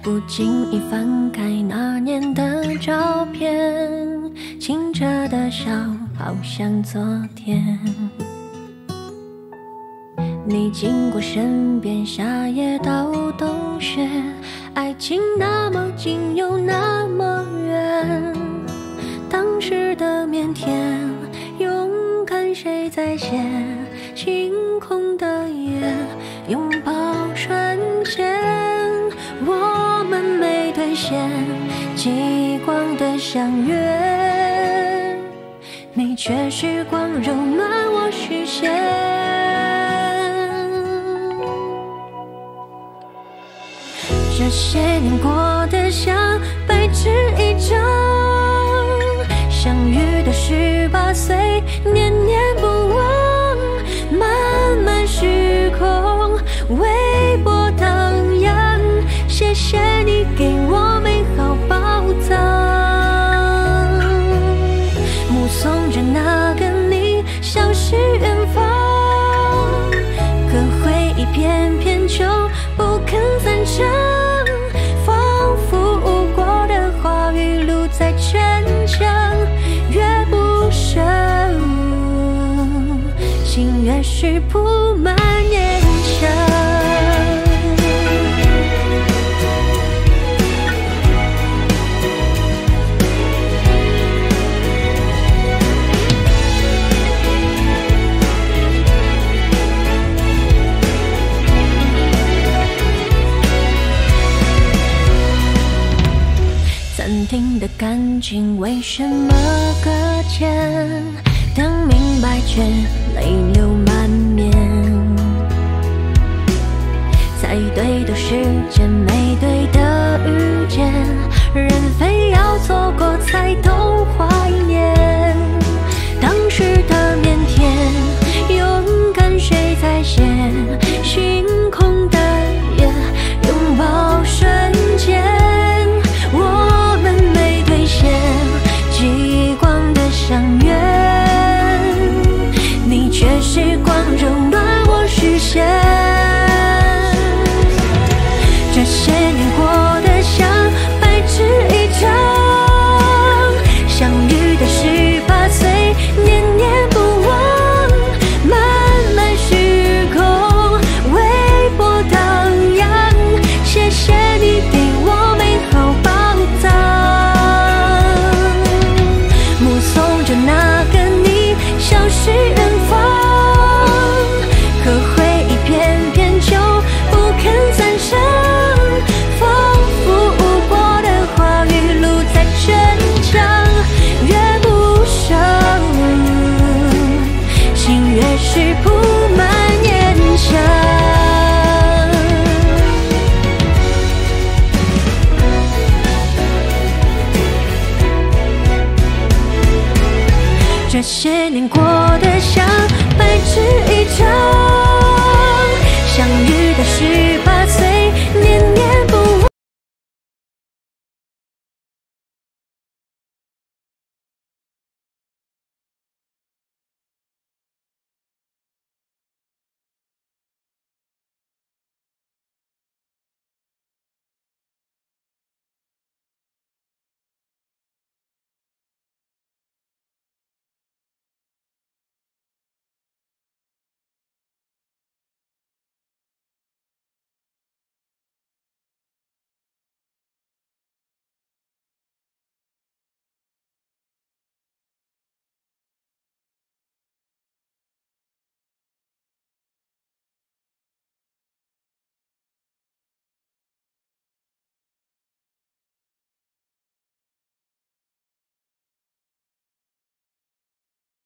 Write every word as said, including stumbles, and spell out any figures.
不经意翻开那年的照片，清澈的笑好像昨天。你经过身边，夏夜到冬雪，爱情那么近又那么远。当时的腼腆，勇敢谁在先？晴空的夜，拥抱瞬间。我们没兑现极光的相约，你却时光柔暖我视线。这些年过得像白纸一张，相遇的十八岁，念念不忘。漫漫时空，微波荡漾。谢谢你给我美好宝藏，目送着那个你消失远方。可回忆偏偏就不肯散场，仿佛无果的花语露在逞强，越不舍，心越是铺满念想。暂停的感情为什么搁浅？等明白却泪流满面。再对的时间，没对的遇见，人非要错过才懂怀念。当时的腼腆，勇敢谁在先？星空的夜，拥抱瞬间。我们没兑现极光的相约，你却时光柔暖我视线。这些年过得像白纸一张，相遇的十八岁，念念不忘。漫漫时空，微波荡漾。谢谢你给我美好宝藏，目送着那个你消失远方。可回忆偏偏就不肯散场，仿佛无果的花语露在逞强，越不舍，心越是铺满念想。这些年过得像白纸一张，相遇的十八